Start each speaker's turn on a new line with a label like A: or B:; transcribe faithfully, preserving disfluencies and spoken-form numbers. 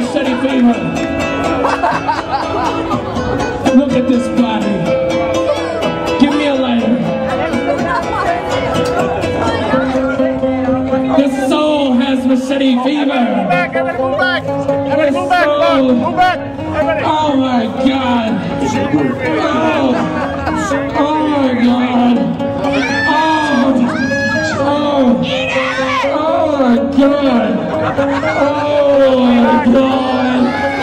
A: Machete fever. Look at this body. Give me a lighter. The soul has Machete fever.
B: Move back, everybody move back. Everybody move back, come on, move back. Everybody.
A: Oh my God. Oh, oh my God. Oh, oh, oh my God. Oh my God.